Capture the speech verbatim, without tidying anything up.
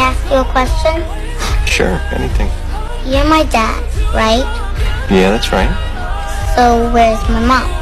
ask you a question? Sure, anything. You're my dad, right? Yeah, that's right. So where's my mom?